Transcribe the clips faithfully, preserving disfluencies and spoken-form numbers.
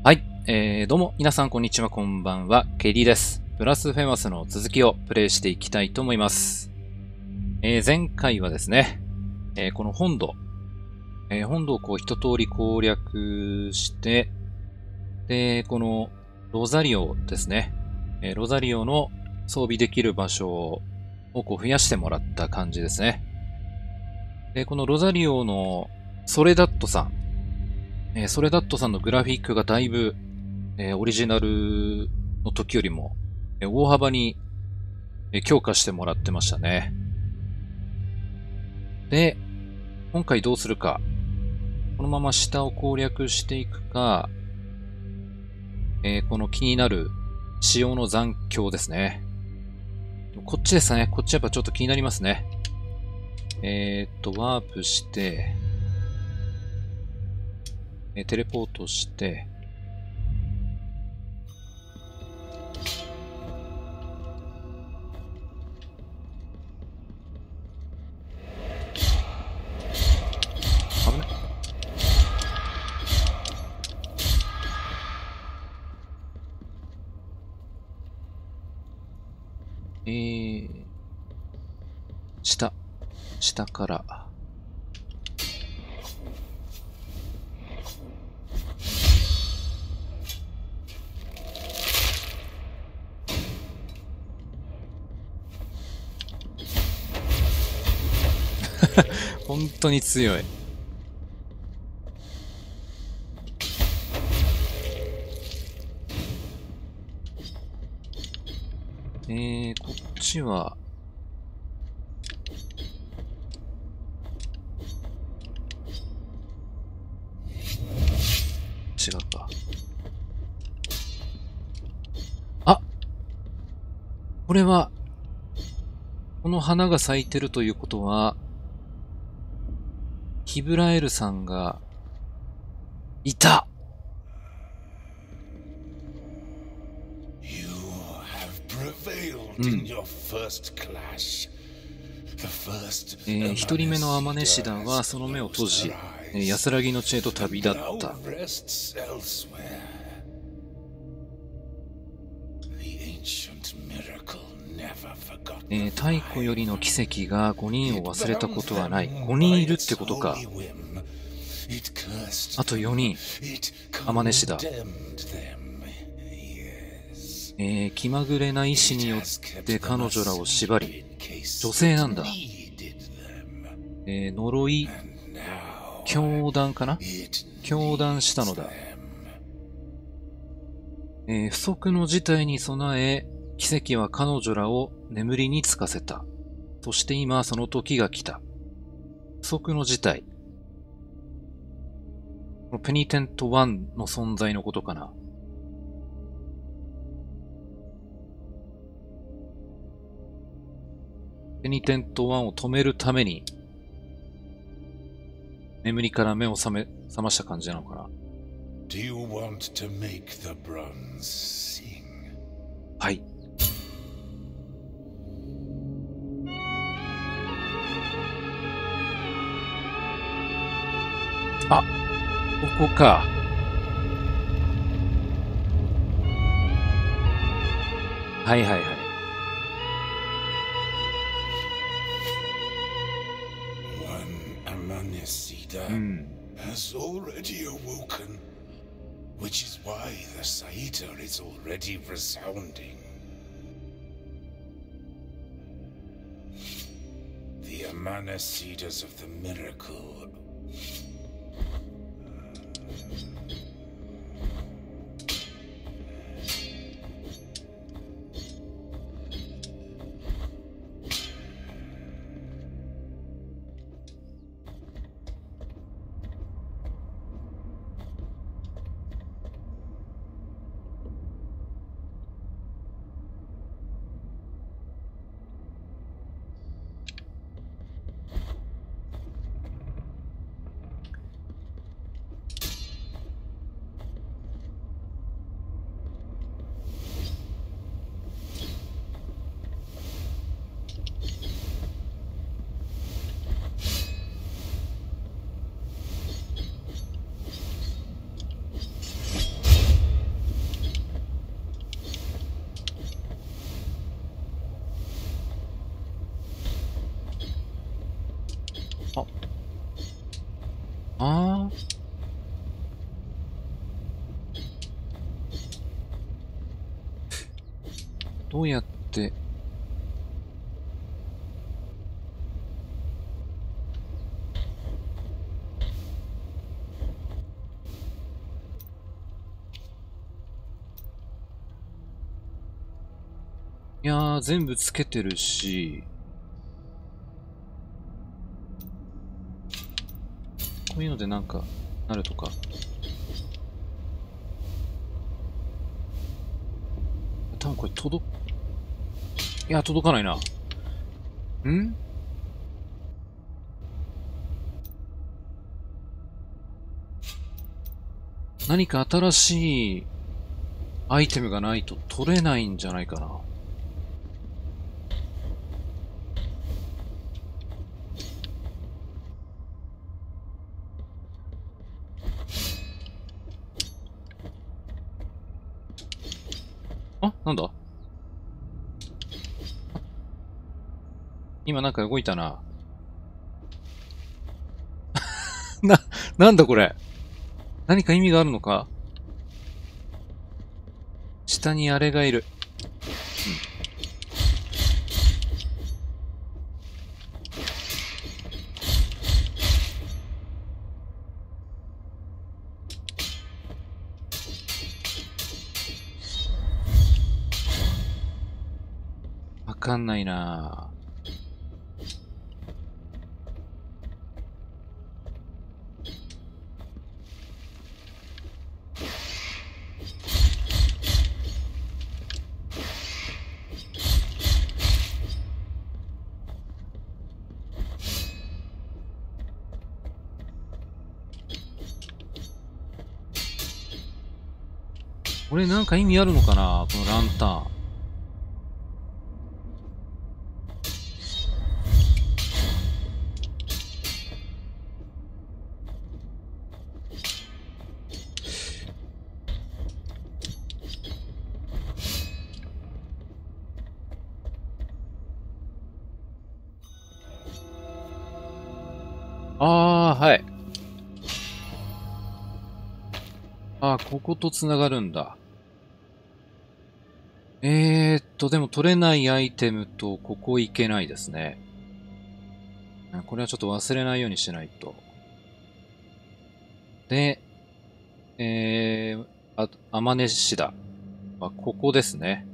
はい、えー、どうも皆さんこんにちは、こんばんは、ケリーです。ブラスフェマスの続きをプレイしていきたいと思います。えー、前回はですね、えー、この本土、えー、本土をこう一通り攻略して、で、このロザリオですね、えー、ロザリオの装備できる場所をこう増やしてもらった感じですね。で、このロザリオのソレダットさん、えー、ソレダットさんのグラフィックがだいぶえーオリジナルの時よりも、えー大幅にえー強化してもらってましたね。で、今回どうするか。このまま下を攻略していくか、えーこの気になる仕様の残響ですね。こっちですね。こっちやっぱちょっと気になりますね。えーっと、ワープして、えーテレポートして、危ない。えー、下、下から。本当に強い。えー、こっちは、違うか。あ、これは、この花が咲いてるということは、ヒブラエルさんがいた。 You have prevailed う in ん。 your first clash. The first えー、一人目のアマネシ Amanacida ダ has はその目を閉 closed her じ、えー eyes 安らぎの地へと and 旅立っ now た。 rests elsewhere. The ancient miracle never forgot え the ー、太古よりの five. 奇跡がごにんを It 忘れた bound ことはない。 them ごにん by いるっ its てことか。 holy whim. It cursed あと them. よにん。 It アマネシダ。 condemned them. Yes. えー、気まぐれな意志 It によっ has kept て them 彼女らを縛 asleep り、 in case 女性 it なんだ。 needed them. えー、呪い、 And now 教団かな、 it 教団したの needs だ。 them. えー不測の事態に備え、奇跡は彼女らを眠りにつかせた。そして今その時が来た。不測の事態。このペニテントワンの存在のことかな。ペニテントワンを止めるために、眠りから目を覚め、覚ました感じなのかな。 Do you want to make the bronze sing? はい。あ、ここか。はいはいはい。 One Amanecida うん。 has already awoken, which is why the Saita is already resounding. The Amanecidas of the miracle. どうやって、いやー、全部つけてるし、こういうのでなんか、なるとか。多分これ届く、いや、届かないな。ん何か新しいアイテムがないと取れないんじゃないかな。あ、なんだ？今なんか動いたな。な、なんだこれ。何か意味があるのか？下にあれがいる。わかんないなぁ。これなんか意味あるのかな、このランタン。ああ、はい。ああ、ここと繋がるんだ。えーっと、でも取れないアイテムとここ行けないですね。これはちょっと忘れないようにしないと。で、えー、あ、アマネシダ。あ、ここですね。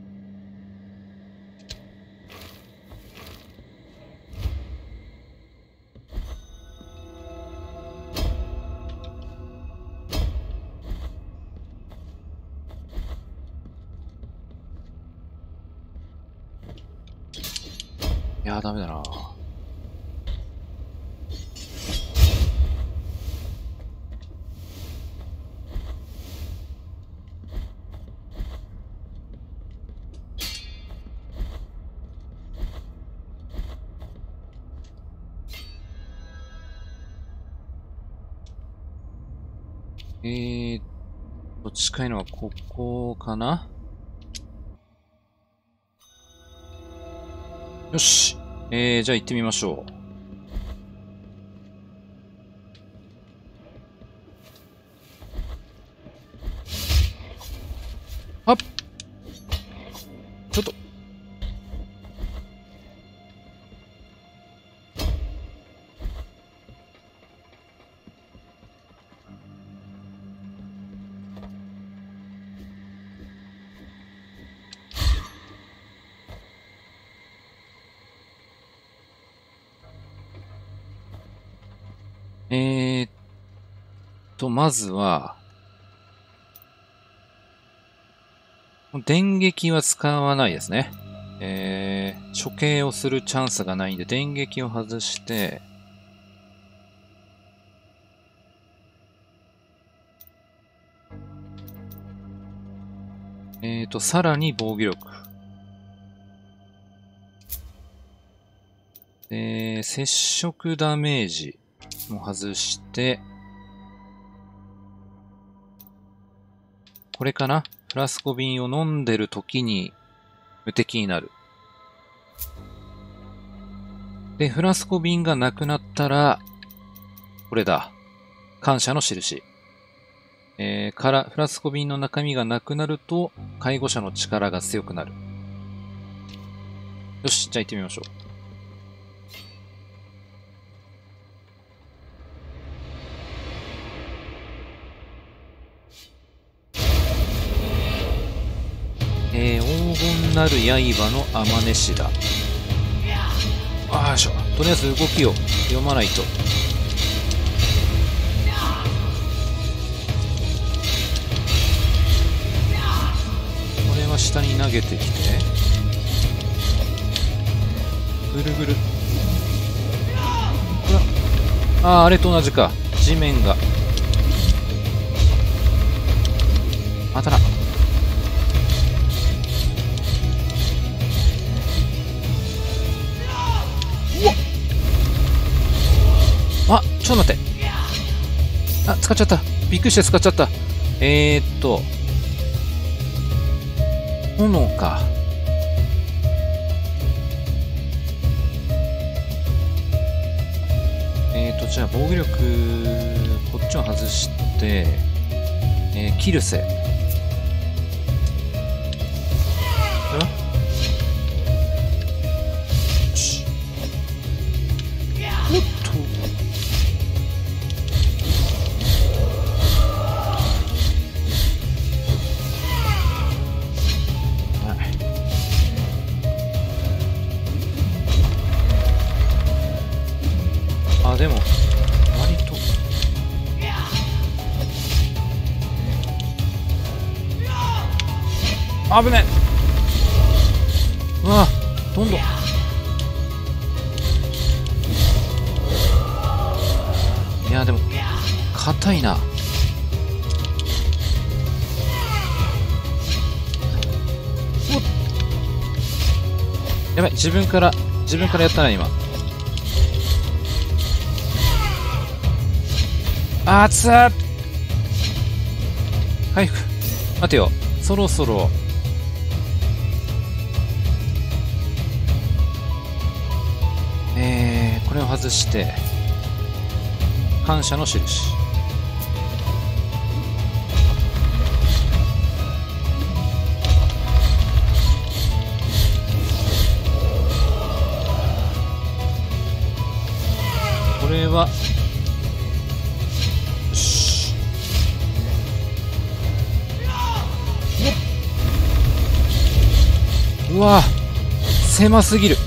いやー、ダメだな。えーと、近いのはここかな？よし。えー、じゃあ行ってみましょう。はっ！ちょっと。えーっと、まずは、電撃は使わないですね。えー、処刑をするチャンスがないんで、電撃を外して、えーと、さらに防御力。で、接触ダメージも外して、これかな？フラスコ瓶を飲んでる時に無敵になる。で、フラスコ瓶がなくなったら、これだ。感謝の印。えー、から、フラスコ瓶の中身がなくなると、介護者の力が強くなる。 よし、じゃあ行ってみましょう。えー、黄金なる刃の天音師だ。あーしょ。とりあえず動きを読まないと。これは下に投げてきて、ぐるぐる。これは、ああ、あれと同じか。地面が。当たらん。あ、ちょっと待って。あ、使っちゃった。びっくりして使っちゃった。えーっと。炎か。えーっと、じゃあ防御力、こっちを外して、えー、キルセ。よし。おっと。あ、でも、割と。危ねえ。うわ、どんどん。いや、でも、硬いな。やばい、自分から、自分からやったな、今。あーつー回復。待てよ。そろそろ。えー、これを外して。感謝の印。これは、うわ狭すぎる。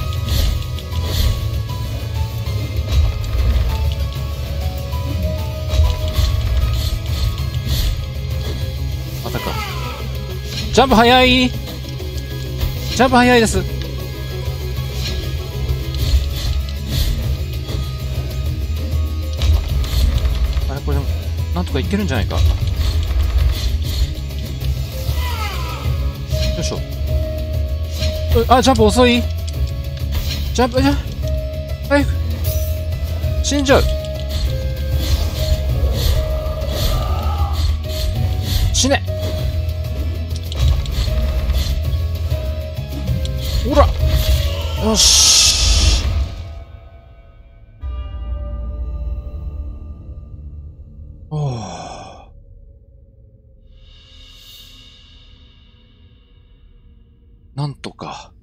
またか。ジャンプ早い。ジャンプ早いです。あれこれなんとかいけるんじゃないか。よいしょ。あ、ジャンプ遅い。ジャンプ、じゃ、早く。死んじゃう。死ね。ほら。よし。おー。なんとか。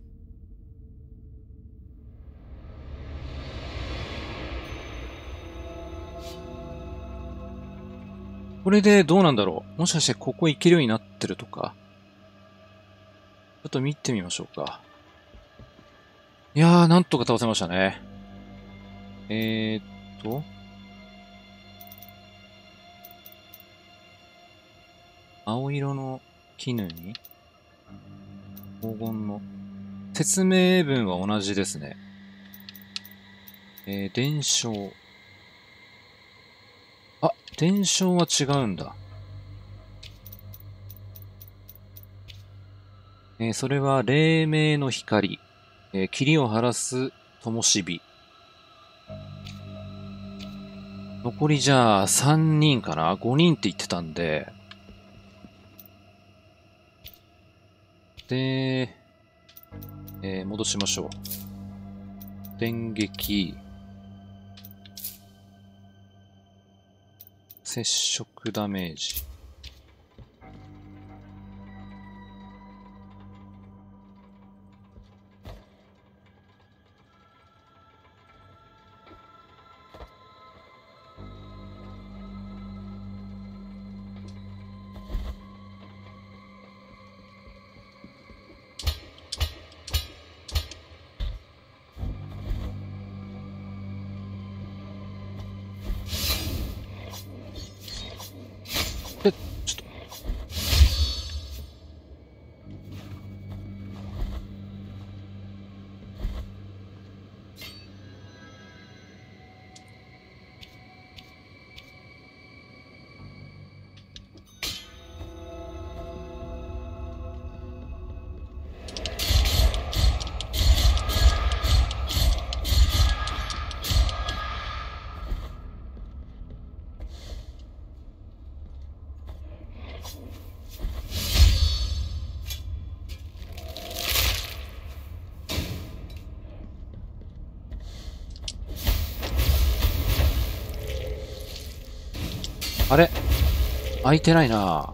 これでどうなんだろう。もしかしてここ行けるようになってるとか。ちょっと見てみましょうか。いやー、なんとか倒せましたね。えーっと。青色の絹に黄金の説明文は同じですね。えー、伝承。あ、伝承は違うんだ。えー、それは黎明の光。えー、霧を晴らす灯火。残りじゃあさんにんかな ?ご 人って言ってたんで。で、えー、戻しましょう。電撃。接触ダメージ。 あれ開いてないな。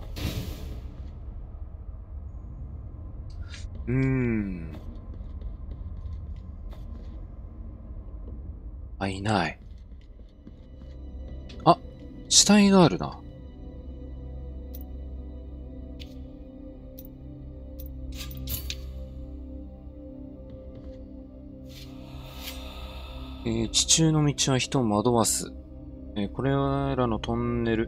うーん。あ、いない。あ、死体があるな。えー、地中の道は人を惑わす。えー、これらのトンネル。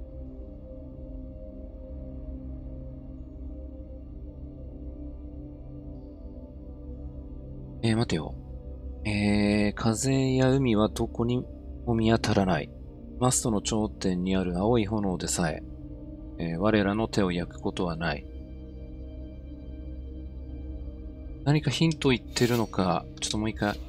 えー、待てよ。えー、風や海はどこにも見当たらない。マストの頂点にある青い炎でさえ、えー、我らの手を焼くことはない。何かヒント言ってるのか、ちょっともう一回。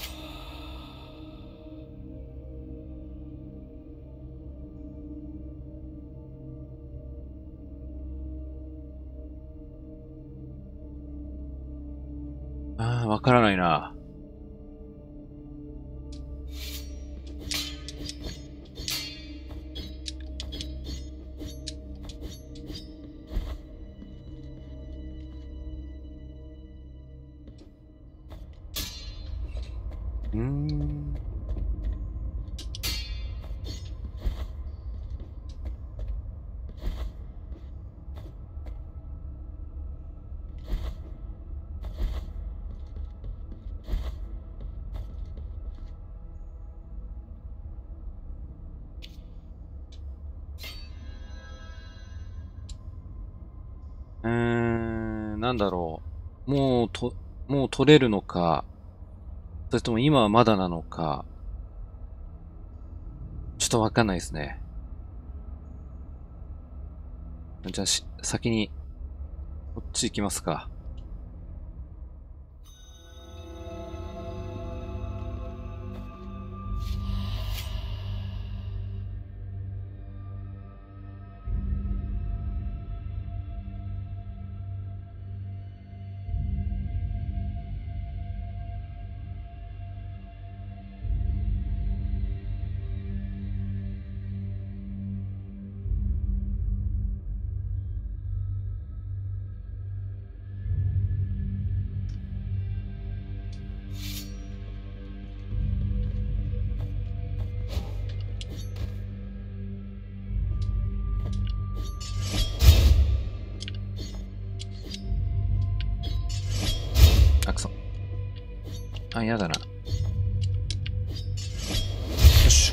ああ、わからないな。うーん。うーん、なんだろう。もうと、もう取れるのか、それとも今はまだなのか、ちょっとわかんないですね。じゃあし、先に、こっち行きますか。あ、くそ。あ、やだな。よし。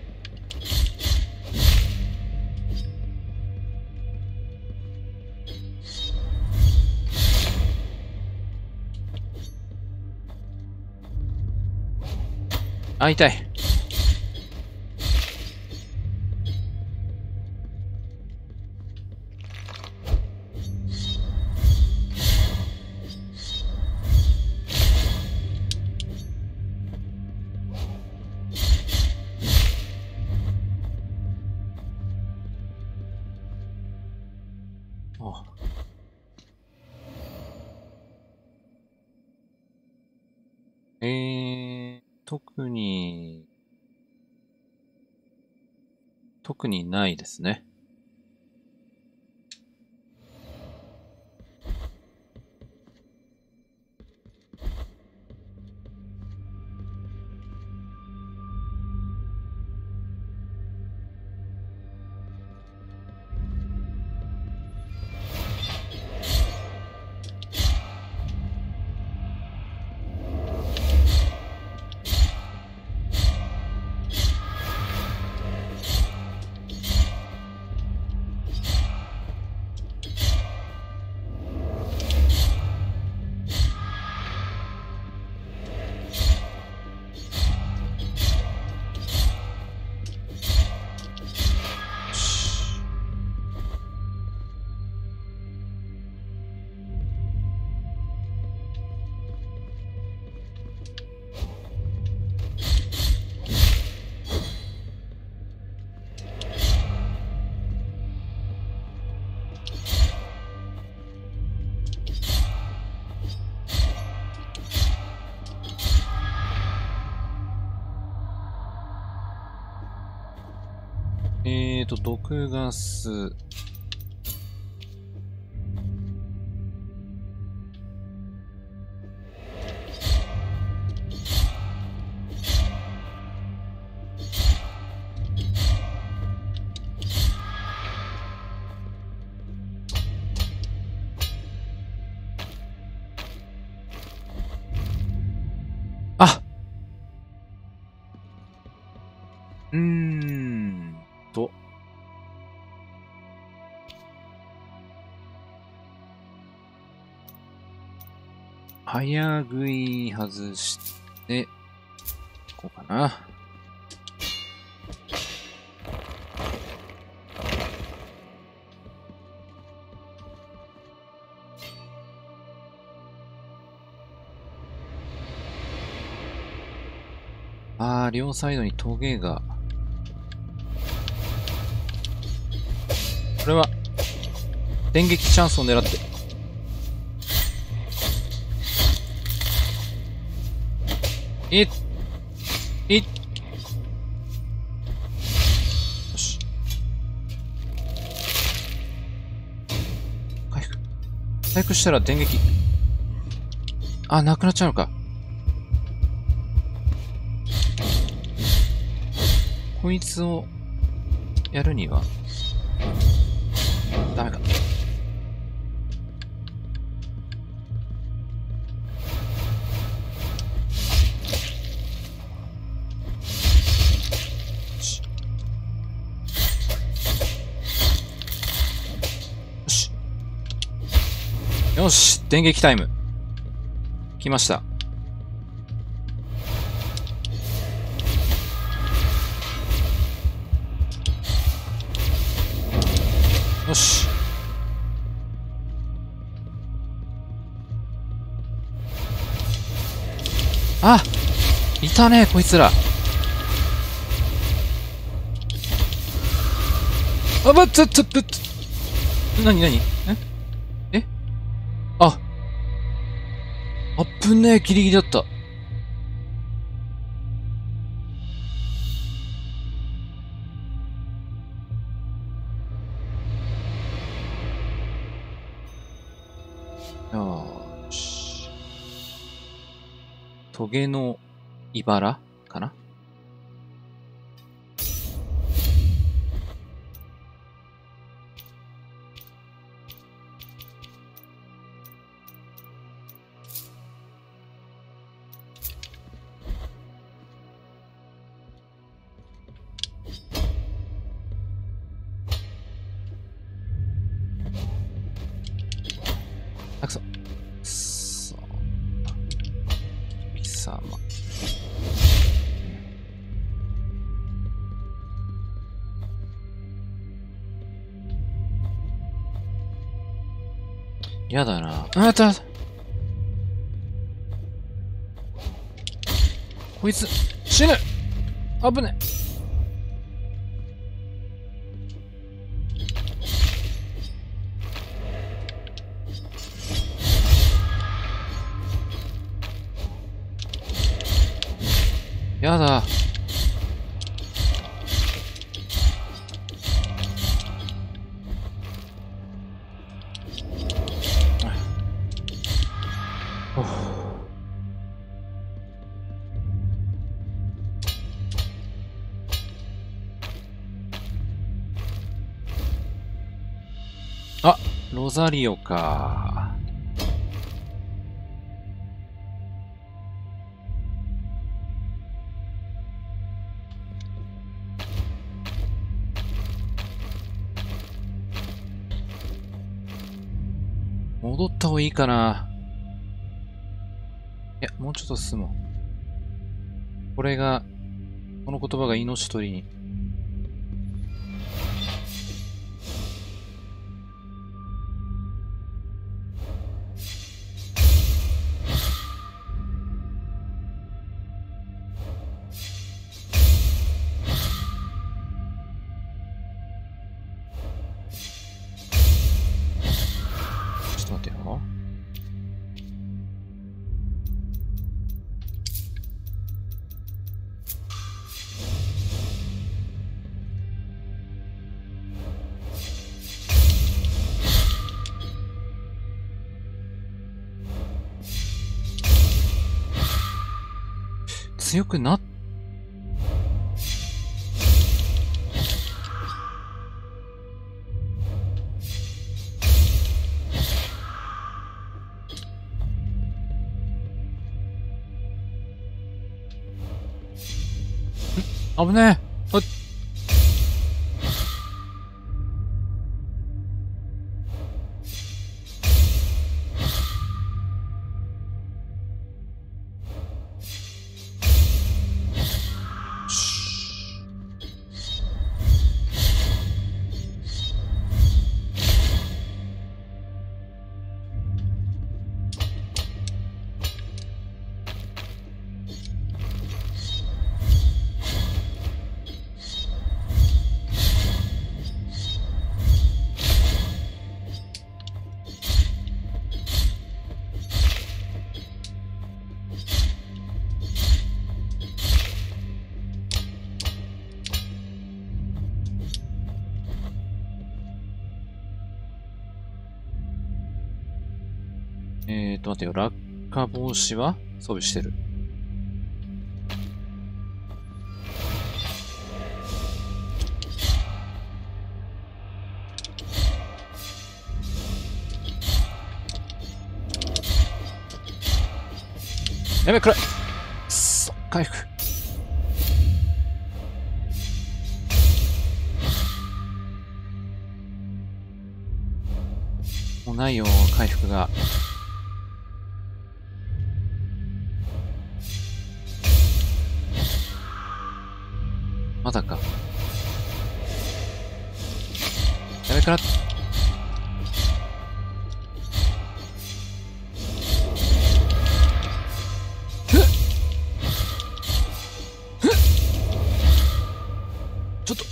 あ、痛い。あ、えー、特に、特にないですね。 えーと、毒ガス。あうーんと。早食い外して、いこうかな。ああ、両サイドにトゲが。これは、電撃チャンスを狙って。いっいっよし。回復。回復したら電撃。あ、なくなっちゃうのか。こいつをやるにはダメか。よし。よし、電撃タイム。来ました。よし。あ、いたね、こいつら。あ、ばっつっつっつっ。なになに？ええあ。あっぶねえ、ギリギリだった。よし。トゲの茨かな？あくそ。そう。貴様。やだな。あった。こいつ、死ぬ！危ね。やだ。あ、ロザリオか。戻った方がいいかな。いや、もうちょっと進もう。これが、この言葉が命取りに。ちょっと待ってよ。 強くなっ、危ねえ。あっ、えーと、待てよ。落下防止は装備してる。やべ、暗い。くっそ、回復。もうないよ、回復が。まだか。やべから。ちょっと。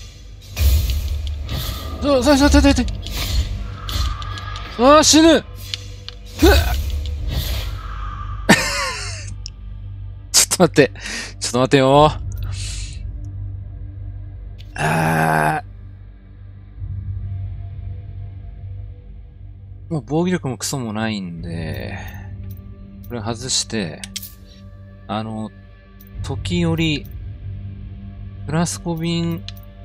ちょ、さいさいさいさいさい。ああ、死ぬ。ちょっと待って。ちょっと待ってよ。ああ。もう防御力もクソもないんで、これ外して、あの、時折、フラスコ瓶、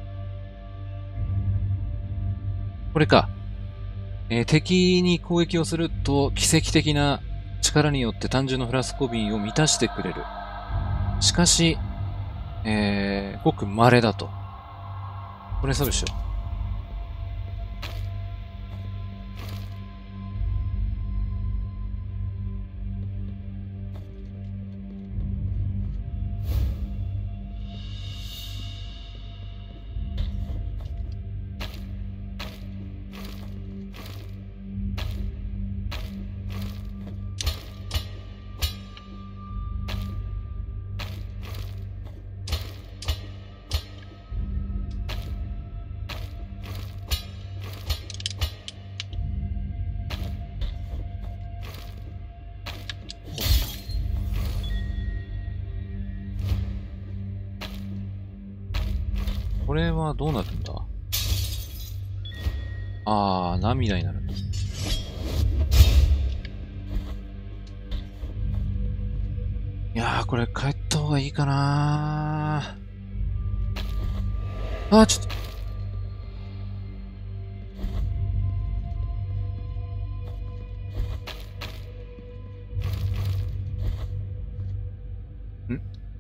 これか。えー、敵に攻撃をすると、奇跡的な力によって単純なフラスコ瓶を満たしてくれる。しかし、えー、ごく稀だと。これ装備しよう。これはどうなるんだ？ああ、涙になるんだ。いやー、これ帰った方がいいかなー。あー、ちょっと。んうん。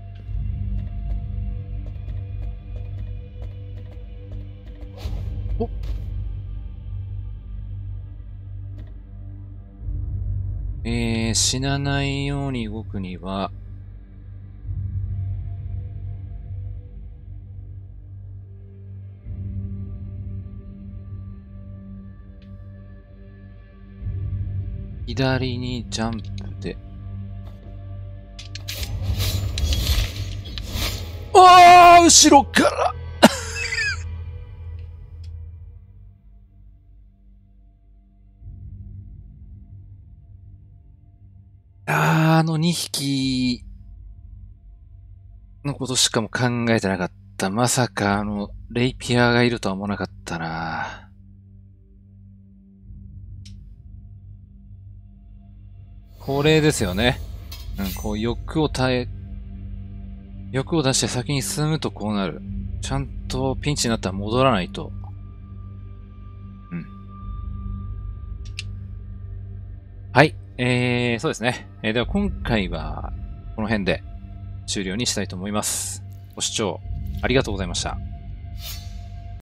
お、えー、死なないように動くには、左にジャンプで。ああ、後ろからあー、あのにひきのことしかも考えてなかった。まさかあの、レイピアがいるとは思わなかったな。これですよね。うん、こう欲を耐え欲を出して先に進むとこうなる。ちゃんとピンチになったら戻らないと。うん。はい。えー、そうですね。えー、では今回はこの辺で終了にしたいと思います。ご視聴ありがとうございました。